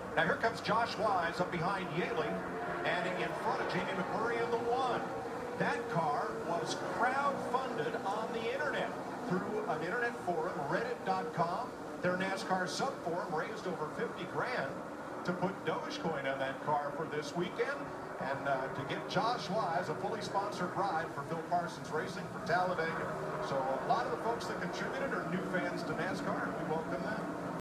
Now here comes Josh Wise up behind Yaley and in front of Jamie McMurray in the one. That car was crowd-funded on the internet through an internet forum, reddit.com. Their NASCAR sub-forum raised over 50 grand to put Dogecoin on that car for this weekend. And to get Josh Wise a fully sponsored ride for Phil Parsons Racing for Talladega. So a lot of the folks that contributed are new fans to NASCAR, and we welcome them.